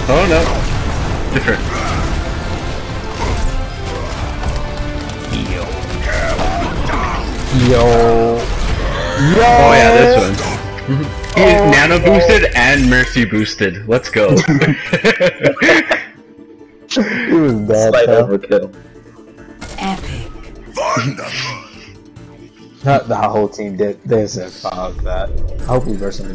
Oh no. Different. Yo. Oh yeah, this one. He's nano boosted and mercy boosted. Let's go. He was bad. Slight overkill. Epic. The whole team did. They said, fuck that. I hope we verse him.